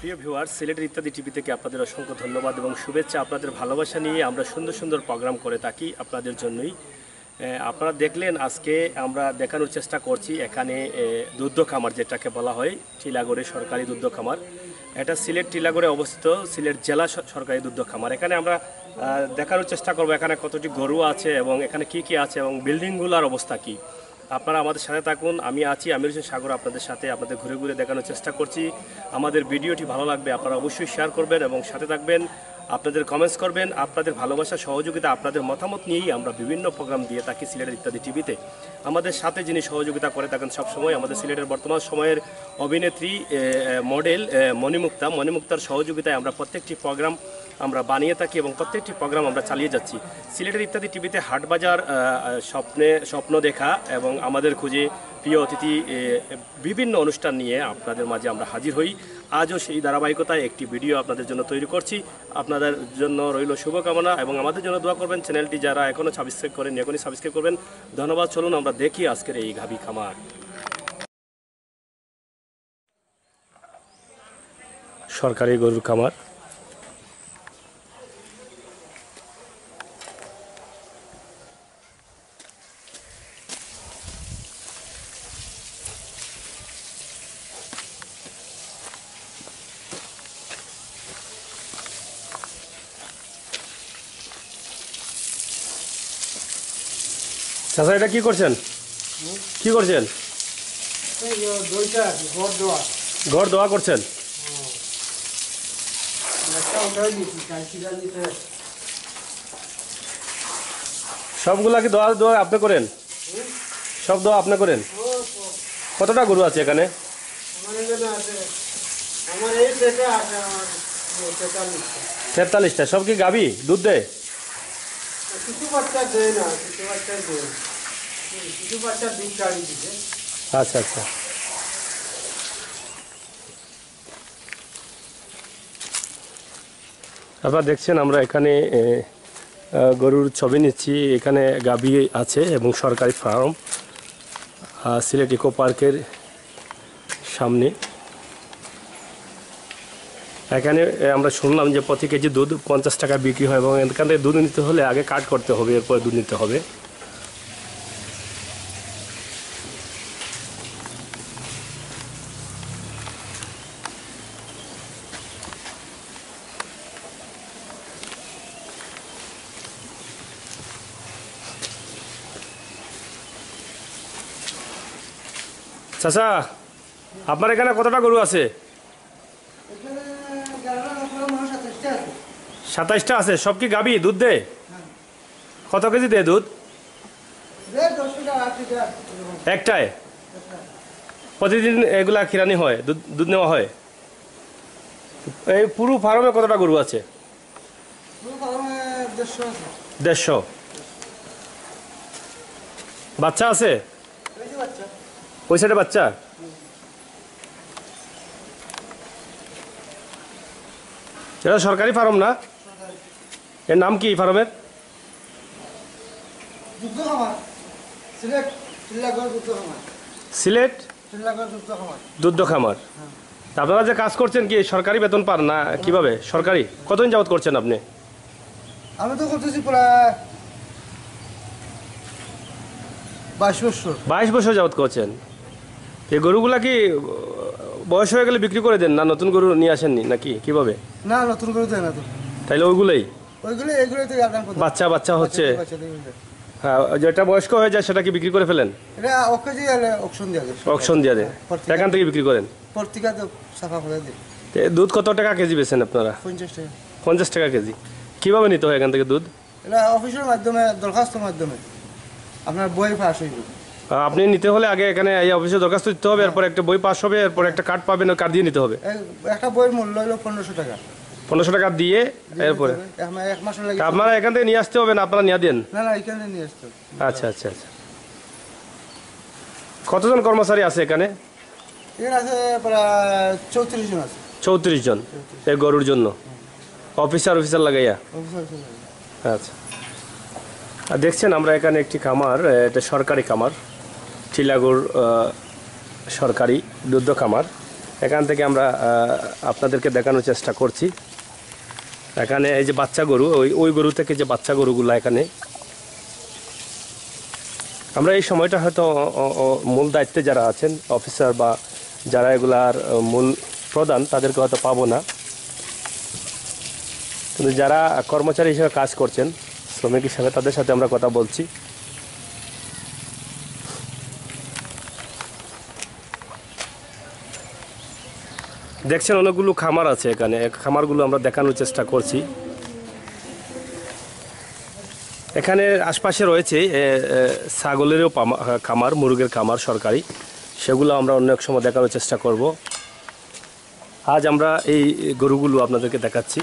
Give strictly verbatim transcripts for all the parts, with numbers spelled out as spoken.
প্রিয় ভিউয়ার্স, সিলেটের ইত্যাদি টিভি থেকে আপনাদের অসংখ্য ধন্যবাদ এবং শুভেচ্ছা। আপনাদের ভালোবাসা নিয়ে আমরা সুন্দর সুন্দর প্রোগ্রাম করে থাকি আপনাদের জন্যই। আপনারা দেখলেন, আজকে আমরা দেখানোর চেষ্টা করছি এখানে দুধ খামার, যেটাকে বলা হয় টিলাগড়ে সরকারি দুধ খামার। এটা সিলেট টিলাগড়ে অবস্থিত সিলেট জেলা সরকারি দুধ খামার। এখানে আমরা দেখানোর চেষ্টা করব এখানে কতটি গরু আছে এবং এখানে কি কি আছে এবং বিল্ডিংগুলোর অবস্থা কি। আপনারা আমাদের সাথে থাকুন। আমি আছি আমির হোসেন সাগর, আপনাদের সাথে আপনাদের ঘুরে ঘুরে দেখানোর চেষ্টা করছি। আমাদের ভিডিওটি ভালো লাগবে, আপনারা অবশ্যই শেয়ার করবেন এবং সাথে থাকবেন, আপনাদের কমেন্টস করবেন। আপনাদের ভালোবাসা, সহযোগিতা, আপনাদের মতামত নিয়েই আমরা বিভিন্ন প্রোগ্রাম দিয়ে থাকি সিলেটের ইত্যাদি টিভিতে। আমাদের সাথে যিনি সহযোগিতা করে থাকেন সবসময়, আমাদের সিলেটের বর্তমান সময়ের অভিনেত্রী মডেল মণিমুক্তা। মণিমুক্তার সহযোগিতায় আমরা প্রত্যেকটি প্রোগ্রাম আমরা বানিয়ে থাকি এবং প্রত্যেকটি প্রোগ্রাম আমরা চালিয়ে যাচ্ছি। সিলেটের ইত্যাদি টিভিতে হাটবাজার, স্বপ্নে স্বপ্ন দেখা এবং আমাদের খুঁজে, প্রিয় অতিথি, বিভিন্ন অনুষ্ঠান নিয়ে আপনাদের মাঝে আমরা হাজির হই। আজও সেই ধারাবাহিকতায় একটি ভিডিও আপনাদের জন্য তৈরি করছি। আপনাদের জন্য রইল শুভকামনা এবং আমাদের জন্য দোয়া করবেন। চ্যানেলটি যারা এখনও সাবস্ক্রাইব করেন এখনই সাবস্ক্রাইব করবেন। ধন্যবাদ। চলুন আমরা দেখি আজকের এই গাভী খামার। সরকারি গরুর খামার। চাচা, এটা কি করছেন? কি করছেন? ঘর দোয়া করছেন? সবগুলা কি দোয়া দোয়া আপনি করেন? সব দোয়া আপনি করেন? কতটা গরু আছে এখানে? তেতাল্লিশটা। সব কি গাভী দুধ দেয়? আচ্ছা আচ্ছা। আপনারা দেখছেন আমরা এখানে গরুর ছবি নিচ্ছি। এখানে গাভী আছে এবং সরকারি ফার্ম সিলেট ইকো পার্কের সামনে। এখানে আমরা শুনলাম যে প্রতি কেজি দুধ পঞ্চাশ টাকা বিক্রি হয় এবং এখান থেকে দুধ নিতে হলে আগে কাট করতে হবে, এরপরে দুধ নিতে হবে। চাচা, আপনার এখানে কতটা গরু আছে? সাতাইশটা আছে। সব কি গাভী দুধ দেয়? কত কেজি দেয় দুধ? একটায়? প্রতিদিন এগুলা খিরানি হয়, দুধ দুধ নেওয়া হয়? এই পুরো ফার্মে কতটা গরু আছে? দেড়শো। বাচ্চা আছে? ওই সাইডে বাচ্চা? এটা সরকারি ফার্ম না? এর নাম কি ফার্মের? সিলেট দুধ খামার। আপনারা যে কাজ করছেন কি সরকারি বেতন পান না কিভাবে? সরকারি? কতদিন যাবত করছেন আপনি? আমি তো করতেছি প্রায় বাইশ বছর। বাইশ বছর যাবত করছেন। এই গরুগুলা কি বয়স হয়ে গেলে বিক্রি করে দেন না নতুন গরু নিয়ে আসেননি নাকি কিভাবে? না, নতুন গরু দেয় না তো। তাইলে ওইগুলোই ওইগুলো এগুলোই তো বাচ্চা বাচ্চা হচ্ছে। হ্যাঁ, যেটা বয়স্ক হয়ে যায় সেটা কি বিক্রি করে ফেলেন? এটা অকেজি হলে অকশন দিয়ে দেয়। অকশন দিয়ে দেয়, এখান থেকে বিক্রি করেন? পত্রিকা তো সাফা করে দেয়। দুধ কত টাকা কেজি বেচেন আপনারা? পঞ্চাশ টাকা। পঞ্চাশ টাকা কেজি। কিভাবে নিতে হয় এখান থেকে দুধ? এটা অফিসের মাধ্যমে, দরখাস্তের মাধ্যমে আপনার বই পাস হইব। আপনি নিতে হলে আগে এখানে এই অফিসে দরখাস্ত দিতে হবে, এরপর একটা বই পাস হবে, এরপর একটা কার্ড পাবেন, ওই কার্ড দিয়ে নিতে হবে। একটা বইয়ের মূল্য হলো পনেরোশো টাকা। পনেরোশো টাকা দিয়ে এরপরে এক মাস লাগে। আপনারা এখান থেকে নিয়ে আসতে হবে না আপনারা নিয়ে দেন? না না, এখানে নিয়ে আসতে হবে। আচ্ছা আচ্ছা আচ্ছা। কতজন কর্মচারী আছে এখানে? এখানে আছে প্রায় চৌত্রিশ জন আছে। চৌত্রিশ জন এই গরুর জন্য? অফিসার অফিসার লাগাইয়া? আচ্ছা। আর দেখছেন আমরা এখানে একটি খামার, এটা সরকারি খামার, টিলাগড় সরকারি দুধ খামার। এখান থেকে আমরা আপনাদেরকে দেখানোর চেষ্টা করছি। এখানে এই যে বাচ্চা গরু, ওই ওই গরু থেকে যে বাচ্চা গরুগুলো এখানে, আমরা এই সময়টা হয়তো মূল দায়িত্বে যারা আছেন অফিসার বা যারা এগুলার মূল প্রধান তাদেরকে হয়তো পাবো না, কিন্তু যারা কর্মচারী হিসেবে কাজ করছেন, শ্রমিক হিসেবে, তাদের সাথে আমরা কথা বলছি। দেখছেন অনেকগুলো খামার আছে এখানে, খামারগুলো আমরা দেখানোর চেষ্টা করছি। এখানে আশপাশে রয়েছে ছাগলেরও খামার, মুরগের খামার সরকারি, সেগুলো আমরা অন্য এক সময় দেখানোর চেষ্টা করব। আজ আমরা এই গরুগুলো আপনাদেরকে দেখাচ্ছি।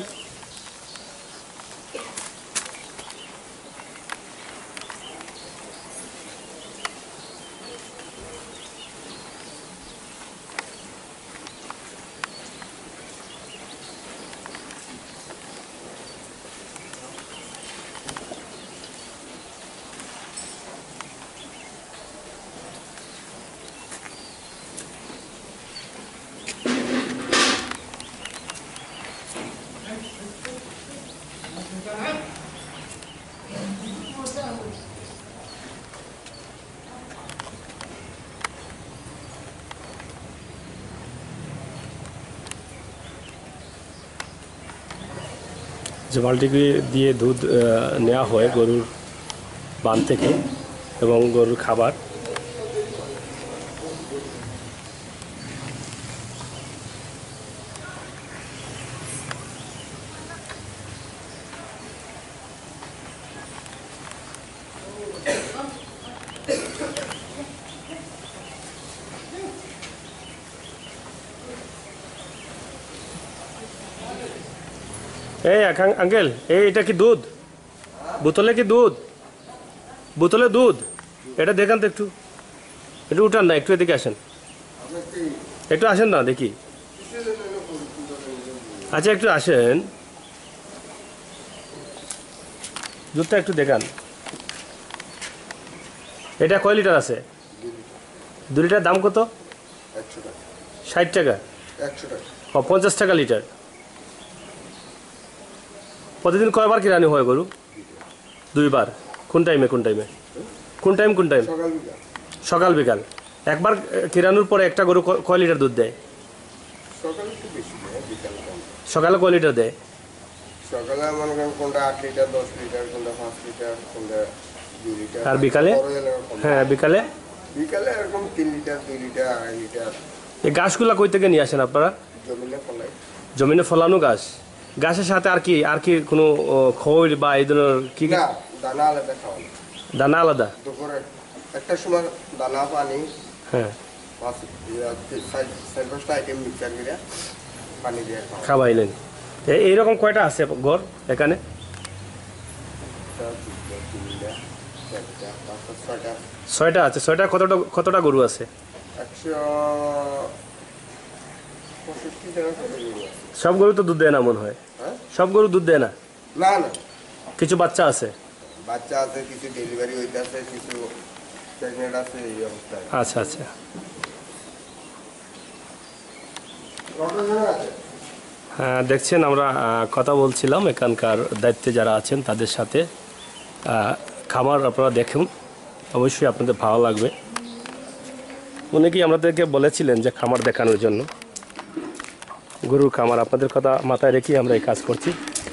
যে বালতি দিয়ে দুধ নেওয়া হয় গরুর বান থেকে এবং গরুর খাবার, এই আঙ্কেল, এই এটা কি দুধ? বোতলে কি দুধ? বোতলে দুধ? এটা দেখান তো একটু, একটু উঠান না, একটু এদিকে আসেন, একটু আসেন না দেখি। আচ্ছা একটু আসেন, দুধটা একটু দেখান। এটা কয় লিটার আছে? দু লিটার দাম কত? ষাট টাকা? ও পঞ্চাশ টাকা লিটার। প্রতিদিন কয়বার কিরানি হয় গরু? দুইবার। কোন টাইমে কোন টাইমে কোন টাইম কোন টাইম? সকাল বিকাল। একবার কিরানোর পরে একটা গরু কয় লিটার দুধ দেয়? সকালে কয় লিটার দেয়? সকালে মনে করেন কোনটা আট লিটার, দশ লিটার, কোনটা পাঁচ লিটার, কোনটা দুই লিটার। আর বিকালে? হ্যাঁ বিকালে বিকালে এরকম তিন লিটার, দুই লিটার, আড়াই লিটার। এই গাছগুলা কই থেকে নিয়ে আসেন আপনারা? জমিনে ফলাই। জমিনে ফলানো গাছ? গাছের সাথে আর কি আর কি কোনো খৈল বা এই ধরনের কি? না, দানা আলাদা খাওয়ানো। দানা আলাদা? দুপুরে একটা সময় দানা, পানি, হ্যাঁ, পাঁচ চার পাঁচটা আইটেম মিক্সার করে পানি দিয়ে খাওয়া। খাওয়াইলেন। এইরকম কয়টা আছে ঘর এখানে? ছয়টা আছে। ছয়টা কতটা কতটা গরু আছে? একশো পঁয়ষট্টি টাকা করে গরু আছে। সব গরু তো দুধ দেয় না মনে হয়? হ্যাঁ, সব গরু দুধ দেয় না? না না, কিছু বাচ্চা আছে? বাচ্চা আছে, কিছু ডেলিভারি হইতে আছে, কিছু প্রেগনেন্ট আছে, এই অবস্থায়। আচ্ছা আচ্ছা। হ্যাঁ দেখছেন, আমরা কথা বলছিলাম এখানকার দায়িত্বে যারা আছেন তাদের সাথে। খামার আপনারা দেখুন, অবশ্যই আপনাদের ভালো লাগবে। অনেকেই আমাদেরকে বলেছিলেন যে খামার দেখানোর জন্য, গরুর খামার, আপনাদের কথা মাথায় রেখে আমরা এই কাজ করছি।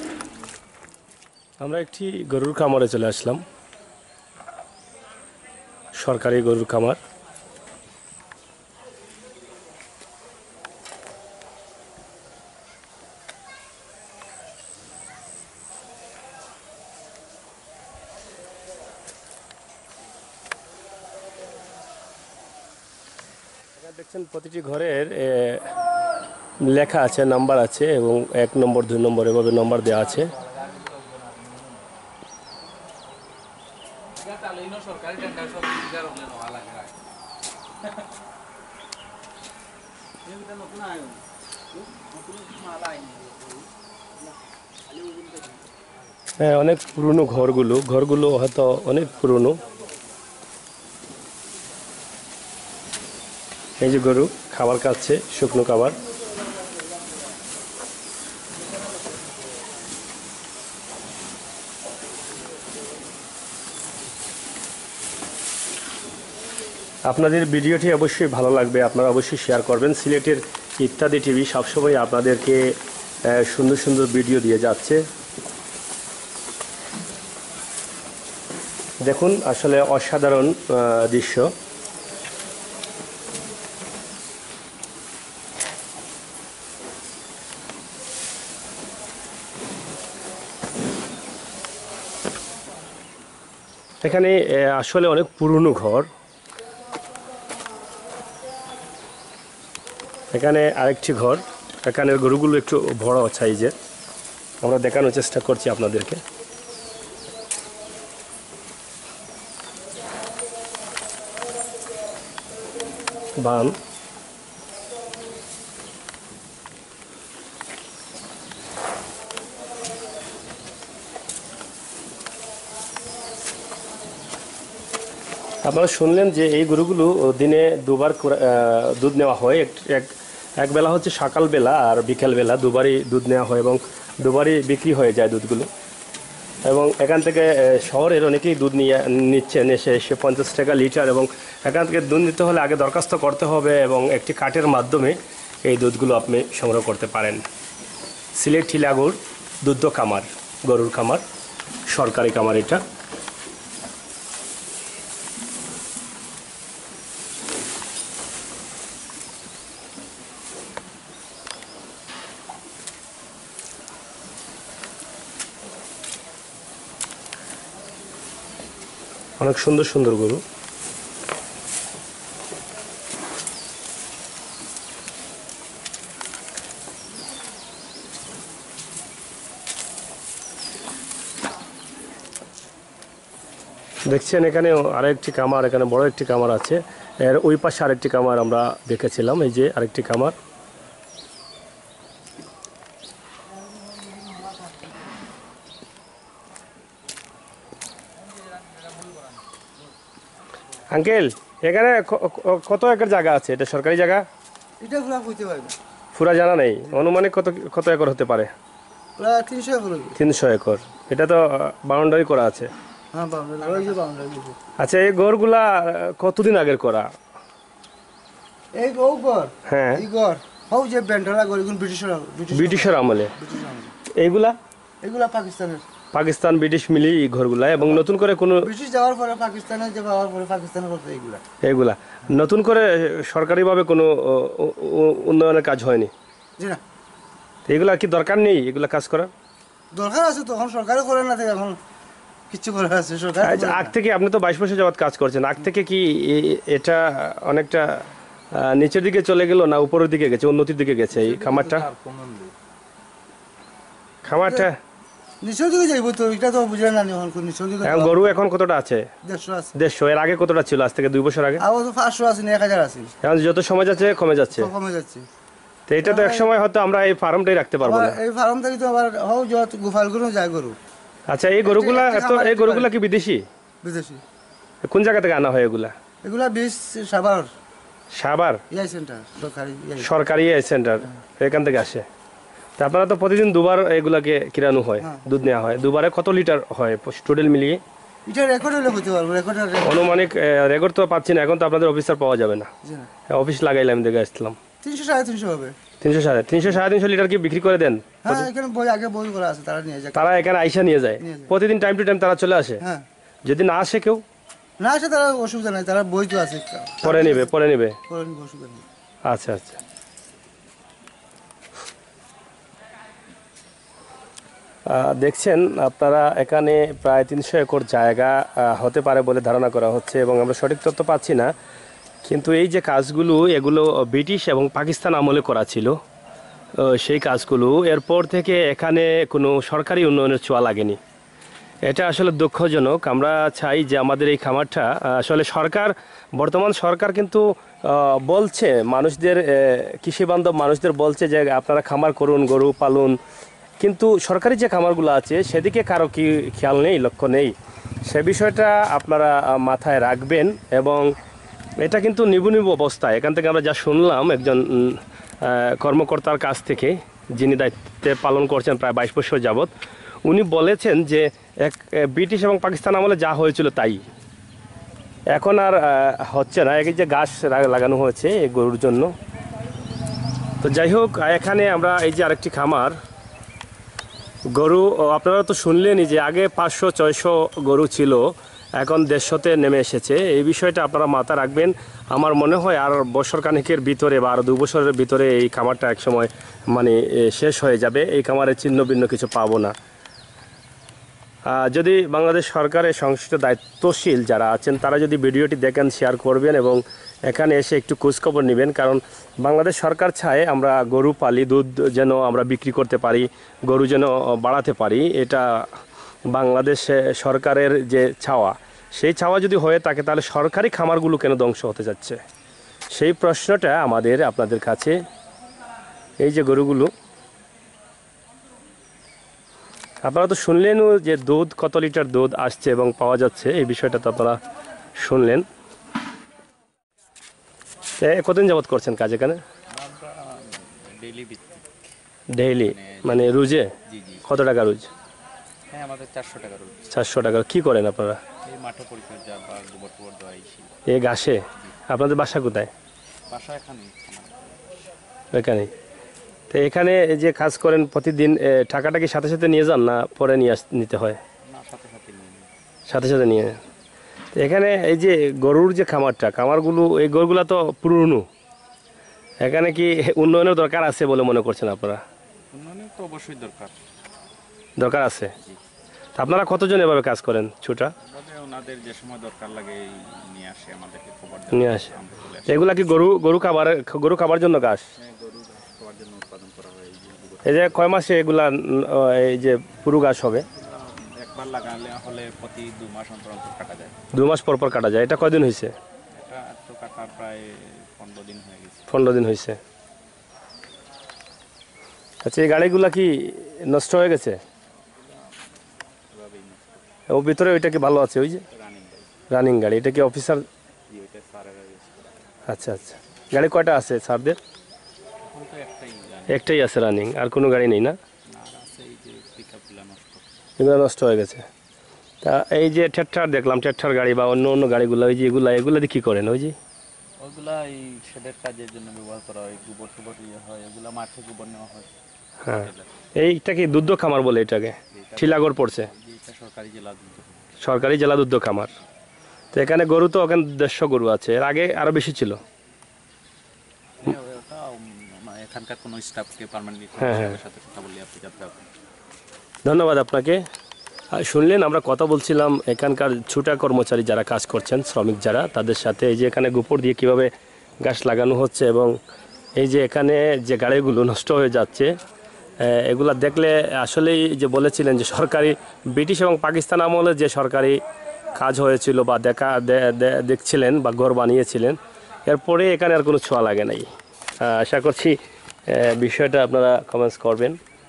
আমরা একটি গরুর খামারে চলে আসলাম, সরকারি গরুর খামার। দেখছেন প্রতিটি ঘরের লেখা আছে, নাম্বার আছে এবং এক নম্বর দুই নম্বর এভাবে নম্বর দেওয়া আছে। হ্যাঁ, অনেক পুরনো ঘরগুলো ঘরগুলো হয়তো অনেক পুরনো। এই যে গরু খাবার খাচ্ছে, শুকনো খাবার। আপনাদের ভিডিওটি অবশ্যই ভালো লাগবে, আপনারা অবশ্যই শেয়ার করবেন। সিলেটের ইত্যাদি টিভি সবসময় আপনাদেরকে সুন্দর সুন্দর ভিডিও দিয়ে যাচ্ছে। দেখুন আসলে অসাধারণ দৃশ্য। এখানে আসলে অনেক পুরনো ঘর। এখানে আরেকটি ঘর। এখানের গরুগুলো একটু বড় সাইজের, আমরা দেখানোর চেষ্টা করছি আপনাদেরকে। বান আপনারা শুনলেন যে এই গরুগুলো দিনে দুবার দুধ নেওয়া হয়। এক এক বেলা হচ্ছে সকালবেলা আর বিকেলবেলা, দুবারই দুধ নেওয়া হয় এবং দুবারই বিক্রি হয়ে যায় দুধগুলো। এবং এখান থেকে শহরের অনেকেই দুধ নিয়ে নিচ্ছেন এসে এসে পঞ্চাশ টাকা লিটার। এবং এখান থেকে দুধ নিতে হলে আগে দরখাস্ত করতে হবে এবং একটি কার্টের মাধ্যমে এই দুধগুলো আপনি সংগ্রহ করতে পারেন। সিলেট ঠিলাগড় দুধ খামার, গরুর খামার, সরকারি খামার এটা। অনেক সুন্দর সুন্দর গরু। দেখছেন এখানে আরেকটি কামার, এখানে বড় একটি কামার আছে। এর ওই পাশে আরেকটি কামার আমরা দেখেছিলাম। এই যে আরেকটি কামার। আঙ্কেল এখানে কত একর জায়গা আছে? এটা সরকারি জায়গা? এটা পুরা কইতে পারবে পুরা জানা নেই, অনুমানিক কত কত একর হতে পারে? প্রায় তিনশো একর। তিনশো একর। এটা তো বাউন্ডারি করা আছে। হ্যাঁ বাউন্ডারি, ওই যে বাউন্ডারি। আচ্ছা এই গড়গুলা কতদিন আগের করা? এই গৌ গড়, হ্যাঁ এই গড় হও যে বেন্টরা গড়, এগুলো ব্রিটিশের ব্রিটিশের আমলে। ব্রিটিশ আমলে। এইগুলা এগুলা পাকিস্তানের, পাকিস্তান ব্রিটিশ মিলি এই ঘরগুলা। এবং নতুন করে কোনো ব্রিটিশ যাওয়ার পরে পাকিস্তানে যে যাওয়ার পরে পাকিস্তানে করতে এইগুলা। এইগুলা নতুন করে সরকারিভাবে কোনো উন্নয়নের কাজ হয়নি? জি না। এগুলা কি দরকার নেই এগুলা কাজ করা? দরকার আছে, তখন সরকারও করে না, এখন কিছু করার আছে সরকার। আচ্ছা আগ থেকে আপনি তো বাইশ বছর যাবত কাজ করছেন, আগ থেকে কি এটা অনেকটা নিচের দিকে চলে গেল না উপরের দিকে গেছে, উন্নতির দিকে গেছে এই খামারটা? খামারটা নিচের দিকে যাইব তো, এটা তো বুঝলেন না। এখন নিচের দিকে এখন গরু এখন কতটা আছে? দেড়শো আছে। দেড়শো। এর আগে কতটা ছিল? আজ থেকে দুই বছর আগে আবার তো পাঁচশো আছে না, এক হাজার আছে। এখন যত সময় যাচ্ছে কমে যাচ্ছে, কমে যাচ্ছে। তো এটা তো এক সময় হয়তো আমরা এই ফার্মটাই রাখতে পারবো না। এই ফার্ম থেকে তো আবার হও যত গোপালগুলো যায় গরু। আচ্ছা এই গরুগুলা এত এই গরুগুলা কি বিদেশি? বিদেশি। কোন জায়গা থেকে আনা হয় এগুলা? এগুলা বিশ সাবার সাবার ইয়াই সেন্টার, সরকারি সরকারি সেন্টার, এখান থেকে আসে। তা আপনারা তো প্রতিদিন দুবার এগুলাকে কিরানো হয়, দুধ নেওয়া হয়। দুবারে কত লিটার হয় টোটাল মিলিয়ে? এটা রেকর্ড হলে হতে পারবো। রেকর্ড অনুমানিক রেকর্ড তো পাচ্ছি না, এখন তো আপনাদের অফিসার পাওয়া যাবে না। অফিস লাগাইলাম, দেখে আসলাম। তিনশো সাড়ে তিনশো হবে। তিনশো সাড়ে তিনশো সাড়ে তিনশো লিটার কি বিক্রি করে দেন? হ্যাঁ এখানে বই আগে বই করা আছে, তারা নিয়ে যায়। তারা এখানে আইসা নিয়ে যায় প্রতিদিন, টাইম টু টাইম তারা চলে আসে। হ্যাঁ যদি না আসে কেউ না আসে তারা অসুবিধা নাই, তারা বই তো আছে, পরে নিবে পরে নিবে পরে নিবে, অসুবিধা নেই। আচ্ছা আচ্ছা। দেখছেন আপনারা এখানে প্রায় তিনশো একর জায়গা হতে পারে বলে ধারণা করা হচ্ছে এবং আমরা সঠিক তথ্য পাচ্ছি না। কিন্তু এই যে কাজগুলো এগুলো ব্রিটিশ এবং পাকিস্তান আমলে করা ছিল সেই কাজগুলো, এরপর থেকে এখানে কোনো সরকারি উন্নয়নের ছোঁয়া লাগেনি। এটা আসলে দুঃখজনক। আমরা চাই যে আমাদের এই খামারটা আসলে সরকার, বর্তমান সরকার কিন্তু বলছে মানুষদের, কৃষিবান্ধব মানুষদের বলছে যে আপনারা খামার করুন, গরু পালুন, কিন্তু সরকারি যে খামারগুলো আছে সেদিকে কারো কি খেয়াল নেই, লক্ষ্য নেই। সে বিষয়টা আপনারা মাথায় রাখবেন এবং এটা কিন্তু নিবু নিবু অবস্থা। এখান থেকে আমরা যা শুনলাম একজন উম, আহ, কর্মকর্তার কাছ থেকে, যিনি দায়িত্বে পালন করছেন প্রায় বাইশ বছর যাবৎ, উনি বলেছেন যে এক আহ, ব্রিটিশ এবং পাকিস্তান আমলে যা হয়েছিল তাই এখন আর আহ, হচ্ছে না। এই যে গাছ লাগা- লাগানো হয়েছে এই গরুর জন্য। তো যাই হোক, এখানে আমরা এই যে আরেকটি খামার, গরু ও আপনারা তো শুনলেনই যে আগে পাঁচশো ছয়শো গরু ছিল, এখন দেড়শোতে নেমে এসেছে। এই বিষয়টা আপনারা মাথা রাখবেন। আমার মনে হয় আর বছর খানেকের ভিতরে বা আরও দু বছরের ভিতরে এই খামারটা একসময় মানে এ, শেষ হয়ে যাবে। এই খামারে ছিন্ন ভিন্ন কিছু পাবো না। আহ, যদি বাংলাদেশ সরকারের সংশ্লিষ্ট দায়িত্বশীল যারা আছেন তারা যদি ভিডিওটি দেখেন, শেয়ার করবেন এবং এখানে এসে একটু খোঁজখবর নেবেন। কারণ বাংলাদেশ সরকার চায় আমরা গরু পালি, দুধ যেন আমরা বিক্রি করতে পারি, গরু যেন বাড়াতে পারি। এটা বাংলাদেশ সরকারের যে চাওয়া, সেই চাওয়া যদি হয়ে থাকে তাহলে সরকারি খামারগুলো কেন ধ্বংস হতে যাচ্ছে, সেই প্রশ্নটা আমাদের আপনাদের কাছে। এই যে গরুগুলো আপনারা তো শুনলেনও যে দুধ কত লিটার দুধ আসছে এবং পাওয়া যাচ্ছে, এই বিষয়টা তো আপনারা শুনলেন। এ, কতদিন যাবত করছেন কাজ এখানে? ডেইলি ভিত্তিক। ডেইলি মানে রোজে? জি জি। কত টাকা রোজ? হ্যাঁ, আমাদের চারশো টাকা রোজ। চারশো টাকা। কি করেন আপনারা? এই মাঠে পরিচর্যা বা গোবর টোবর দেওয়া এই সেই। এই ঘাসে? আপনাদের বাসা কোথায়? বাসা এখানে এখানেই। তো এখানে এই যে কাজ করেন প্রতিদিন, এ, টাকাটা কি সাথে সাথে নিয়ে যান না পরে নিয়ে আস নিতে হয়? না, সাথে সাথে নিয়ে নিই। সাথে সাথে নিয়ে। তো এখানে এই যে গরুর যে খামারটা, খামারগুলো এই গরুগুলা তো পুরনো, এখানে কি উন্নয়নের দরকার আছে বলে মনে করছেন আপনারা? উন্নয়নের তো অবশ্যই দরকার। দরকার আছে। তা আপনারা কতজন এভাবে কাজ করেন ছোটা? তবে ওনাদের যে সময় দরকার লাগে এই নিয়ে আসে, আমাদেরকে খবর নিয়ে আসে। এগুলা কি গরু গরু খাবার গরু খাবার জন্য ঘাস? গরু খাওয়ার জন্য উৎপাদন করা হয়। এই যে গোবর এই যে কয় মাসে এগুলা উম, এই যে পুরো ঘাস হবে? একবার লাগালে হলে প্রতি দু মাস অন্তর অন্তর কাটা যায়। দু মাস পর পর কাটা যায়। এটা কয়দিন হয়েছে? এটা তো কাটার প্রায় পনেরো দিন হয়ে গেছে। পনেরো দিন হয়েছে। আচ্ছা, এই গাড়িগুলা কি নষ্ট হয়ে গেছে? এভাবেই নষ্ট। ও ভিতরে ওইটা কি ভালো আছে? ওই যে রানিং গাড়ি। রানিং গাড়ি, এটা কি অফিসার? জি, ওইটা সারেরা ইউজ করা। আচ্ছা আচ্ছা। গাড়ি কয়টা আছে স্যারদের? এখন তো একটাই রানিং। একটাই আছে রানিং, আর কোনো গাড়ি নেই না? আর আছে এই যে পিকআপগুলো নষ্ট। এগুলো নষ্ট হয়ে গেছে। তা এই যে ট্র্যাক্টর দেখলাম, ট্র্যাক্টর গাড়ি বা অন্য অন্য গাড়িগুলো, ওই যে এগুলা এগুলো দিয়ে কী করেন? ওই যে ওইগুলা এই শেডের কাজের জন্য ব্যবহার করা হয়। গোবর টোবর ইয়ে হয়, ওগুলা মাঠে গোবর নেওয়া হয়। হ্যাঁ, এইটা কি দুধ খামার বলে এটাকে? ঠিলাগড় পড়ছে, যেটা সরকারি জেলা দুধ। সরকারি জেলা দুধ খামার। তো এখানে গরু তো ওখানে দেড়শো গরু আছে, এর আগে আরও বেশি ছিল। হ্যাঁ, ওটা উম, মানে এখানকার কোনো স্টাফকে পার্মানেন্টলি হ্যাঁ, হ্যাঁ। সাথে কথা বলি আপনি যাতে আপনি। ধন্যবাদ আপনাকে। আর শুনলেন আমরা কথা বলছিলাম এখানকার ছুটা কর্মচারী যারা কাজ করছেন, শ্রমিক যারা, তাদের সাথে। এই যে এখানে গোবর দিয়ে কীভাবে গাছ লাগানো হচ্ছে এবং এই যে এখানে যে গাড়িগুলো নষ্ট হয়ে যাচ্ছে, এগুলা দেখলে আসলেই যে বলেছিলেন যে সরকারি ব্রিটিশ এবং পাকিস্তান আমলে যে সরকারি কাজ হয়েছিল বা দেখা দেখছিলেন বা ঘর বানিয়েছিলেন, এরপরে এখানে আর কোনো ছোঁয়া লাগে নাই। আশা করছি বিষয়টা আপনারা কমেন্টস করবেন।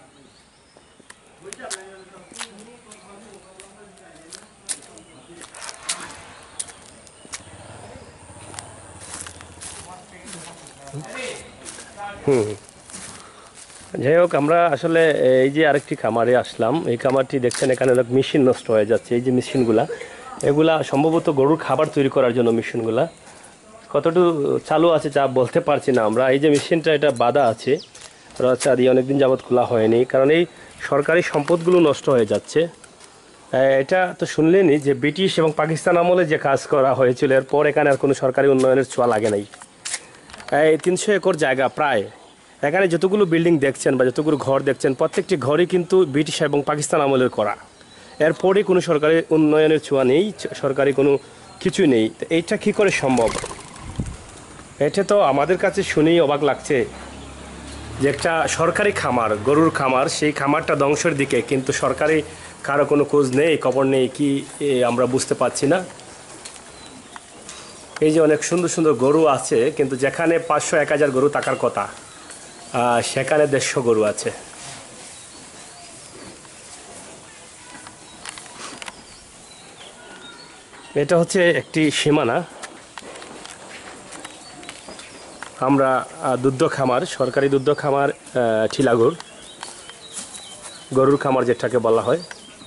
হুম, যাই হোক, আমরা আসলে এই যে আরেকটি খামারে আসলাম। এই খামারটি দেখছেন, এখানে অনেক মেশিন নষ্ট হয়ে যাচ্ছে। এই যে মেশিনগুলা, এগুলা সম্ভবত গরুর খাবার তৈরি করার জন্য মেশিনগুলা। কতটুকু চালু আছে যা বলতে পারছি না আমরা। এই যে মেশিনটা, এটা বাধা আছে, রচা দিয়ে অনেকদিন যাবৎ খোলা হয়নি, কারণ এই সরকারি সম্পদগুলো নষ্ট হয়ে যাচ্ছে। এটা তো শুনলেনই যে ব্রিটিশ এবং পাকিস্তান আমলে যে কাজ করা হয়েছিল, এরপর এখানে আর কোনো সরকারি উন্নয়নের ছোঁয়া লাগে নাই। এই তিনশো একর জায়গা প্রায়, এখানে যতগুলো বিল্ডিং দেখছেন বা যতগুলো ঘর দেখছেন, প্রত্যেকটি ঘরই কিন্তু ব্রিটিশ এবং পাকিস্তান আমলের করা। এরপরে কোনো সরকারি উন্নয়নের ছোঁয়া নেই, সরকারি কোনো কিছুই নেই। তো এইটা কী করে সম্ভব? এটা তো আমাদের কাছে শুনেই অবাক লাগছে যে একটা সরকারি খামার, গরুর খামার, সেই খামারটা ধ্বংসের দিকে, কিন্তু সরকারি কারো কোনো খোঁজ নেই, খবর নেই, কি আমরা বুঝতে পারছি না। এই যে অনেক সুন্দর সুন্দর গরু আছে, কিন্তু যেখানে পাঁচশো এক হাজার গরু থাকার কথা, সেখানে দেড়শো গরু আছে। এটা হচ্ছে একটি সীমানা। আমরা আহ, দুগ্ধ খামার, সরকারি দুগ্ধ খামার আহ, ঠিলাগড়, গরুর খামার যেটাকে বলা হয়।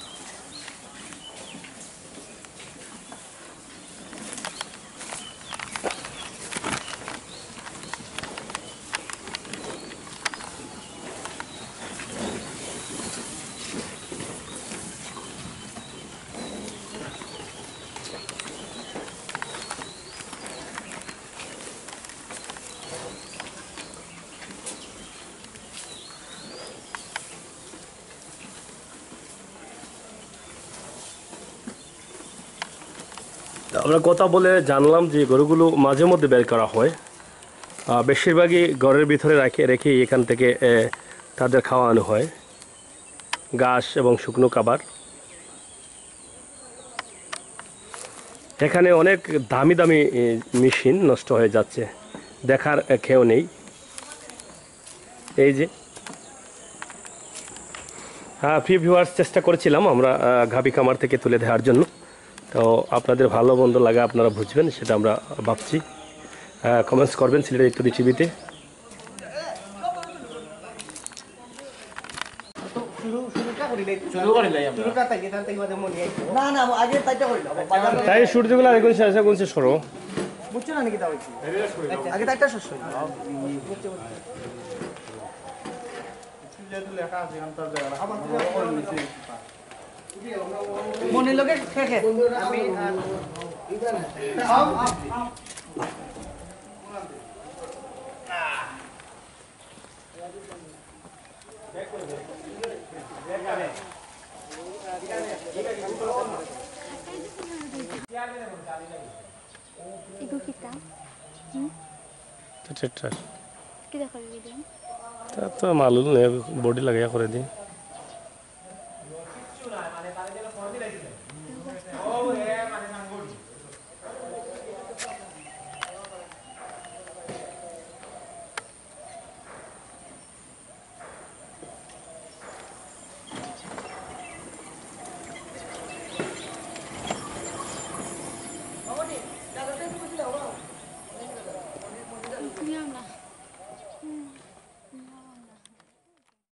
আমরা কথা বলে জানলাম যে গরুগুলো মাঝে মধ্যে বের করা হয়, আহ, বেশিরভাগই ঘরের ভিতরে রেখে রেখে এখান থেকে এ, তাদের খাওয়ানো হয় ঘাস এবং শুকনো খাবার। এখানে অনেক দামি দামি এ, মেশিন নষ্ট হয়ে যাচ্ছে, দেখার এ, কেউ নেই। এই যে হ্যাঁ, প্রিয় ভিউয়ার্স, চেষ্টা করেছিলাম আমরা আহ, গাভী খামার থেকে তুলে দেওয়ার জন্য। তো আপনাদের ভালো মন্দ লাগা আপনারা বুঝবেন, সেটা আমরা ভাবছি। কমেন্টস করবেন সিলেটের ইত্যাদি টিভিতে। না না আগে তাইটা করিলাম বাজার তাই সূর্যগুলো এখন শেষ গুনছে সরো বুঝছো না নাকি তা হইছে আগে তাইটা শেষ হইল মনে লগে খেখে আমি Ibu kita, tractor kita kalau video. তা তো মালুম নেই, বডি লাগাইয়া করে দিই।